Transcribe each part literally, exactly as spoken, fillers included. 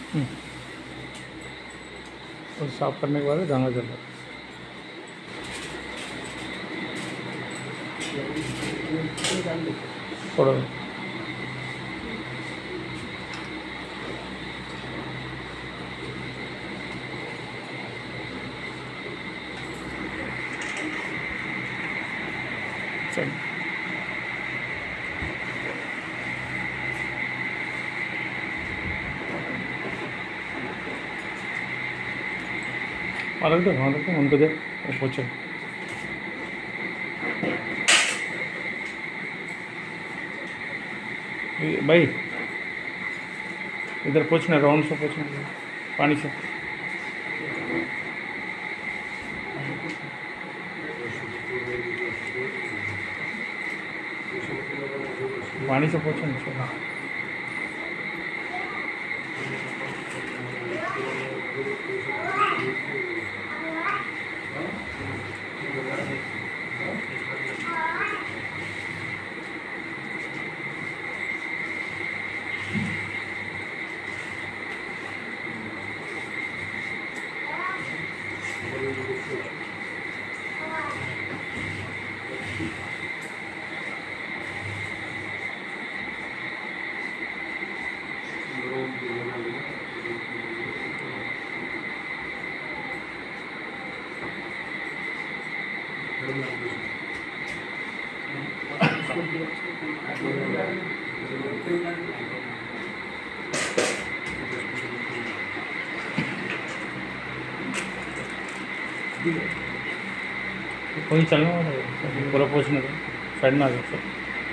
और साफ करने के बाद गंगा जल थोड़ा चल अलग दे वहाँ रखो उनको दे पूछो भाई इधर पूछना राउंड से पूछना पानी से पानी से पूछना कोई चलना पूरा पूछने का साइड में आ जाए सर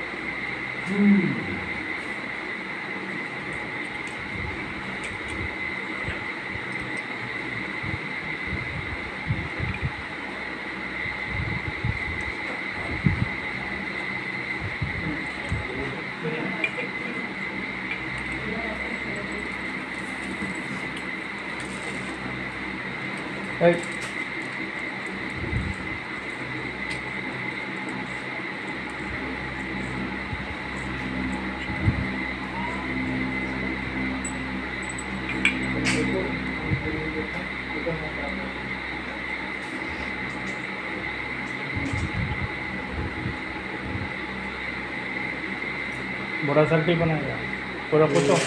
Hey. बड़ा सर्कल बनाएगा पूरा पूछो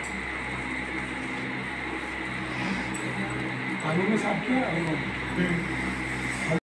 पानी में साफ किया